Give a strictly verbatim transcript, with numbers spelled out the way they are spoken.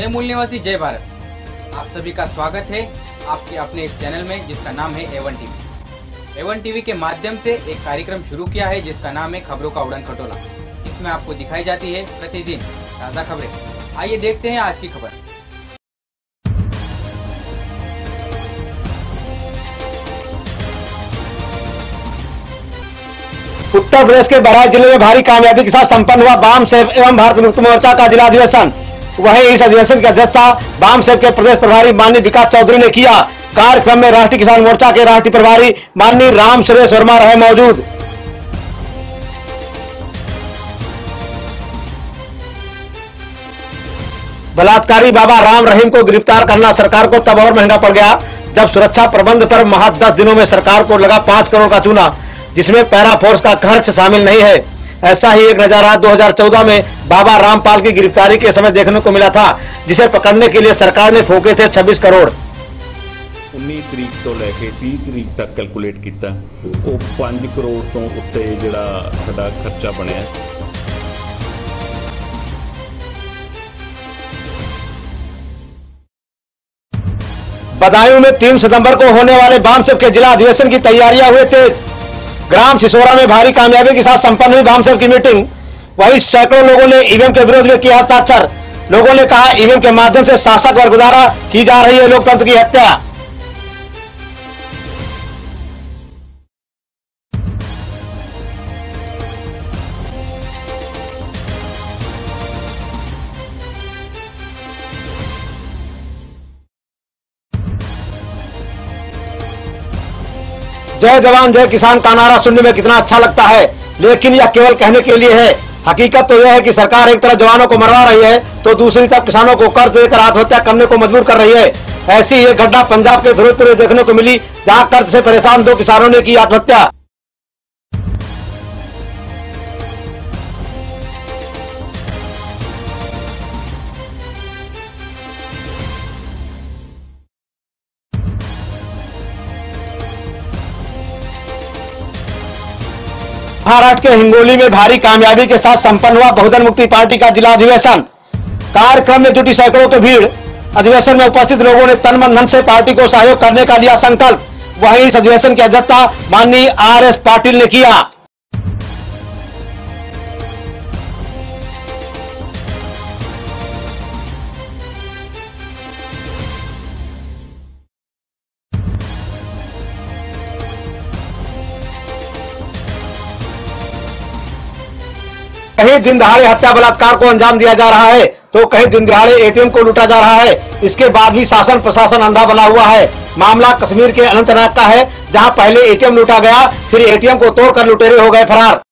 जय मूल निवासी, जय भारत। आप सभी का स्वागत है आपके अपने इस चैनल में जिसका नाम है A one TV. A one TV के माध्यम से एक कार्यक्रम शुरू किया है जिसका नाम है खबरों का उड़न खटोला। इसमें आपको दिखाई जाती है प्रतिदिन ताज़ा खबरें। आइए देखते हैं आज की खबर। उत्तर प्रदेश के बहराइच जिले में भारी कामयाबी के साथ संपन्न हुआ वाम सेव एवं भारत मुक्ति मोर्चा का जिला अधिवेशन। वहीं इस अधिवेशन की अध्यक्षता वाम सेव के प्रदेश प्रभारी माननीय विकास चौधरी ने किया। कार्यक्रम में राष्ट्रीय किसान मोर्चा के राष्ट्रीय प्रभारी माननीय राम सुरेश वर्मा रहे मौजूद। बलात्कारी बाबा राम रहीम को गिरफ्तार करना सरकार को तब और महंगा पड़ गया जब सुरक्षा प्रबंध पर महज दस दिनों में सरकार को लगा पांच करोड़ का चूना, जिसमें पैरा फोर्स का खर्च शामिल नहीं है। ऐसा ही एक नजारा दो हज़ार चौदह में बाबा रामपाल की गिरफ्तारी के समय देखने को मिला था, जिसे पकड़ने के लिए सरकार ने फूके थे छब्बीस करोड़। उन्नीस तरीक तो लेके तीस तरीक तक कैलकुलेट किया, वो पांच करोड़ तो उत्ते जिहड़ा साडा खर्चा बनिया। बदायूं में तीन सितंबर को होने वाले वामसेव के जिला अधिवेशन की तैयारियां हुए तेज। ग्राम सिसोरा में भारी कामयाबी के साथ संपन्न हुई वामसेव की मीटिंग। वहीं सैकड़ों लोगों ने ईवीएम के विरोध में किया हस्ताक्षर। लोगों ने कहा ईवीएम के माध्यम से शासक वर्ग द्वारा की जा रही है लोकतंत्र की हत्या। जय जवान जय किसान का नारा सुनने में कितना अच्छा लगता है, लेकिन यह केवल कहने के लिए है। हकीकत तो यह है कि सरकार एक तरफ जवानों को मरवा रही है तो दूसरी तरफ किसानों को कर्ज देकर आत्महत्या करने को मजबूर कर रही है। ऐसी एक घटना पंजाब के फिरोजपुर में देखने को मिली, जहां कर्ज से परेशान दो किसानों ने की आत्महत्या। महाराष्ट्र के हिंगोली में भारी कामयाबी के साथ संपन्न हुआ बहुजन मुक्ति पार्टी का जिला अधिवेशन। कार्यक्रम में जुटी सैकड़ों की भीड़। अधिवेशन में उपस्थित लोगों ने तन मन धन से पार्टी को सहयोग करने का लिया संकल्प। वहीं इस अधिवेशन की अध्यक्षता माननीय आर एस पाटिल ने किया। कहीं दिन दहाड़े हत्या बलात्कार को अंजाम दिया जा रहा है तो कहीं दिन दहाड़े एटीएम को लूटा जा रहा है। इसके बाद भी शासन प्रशासन अंधा बना हुआ है। मामला कश्मीर के अनंतनाग का है, जहां पहले एटीएम लूटा गया, फिर एटीएम को तोड़कर लुटेरे हो गए फरार।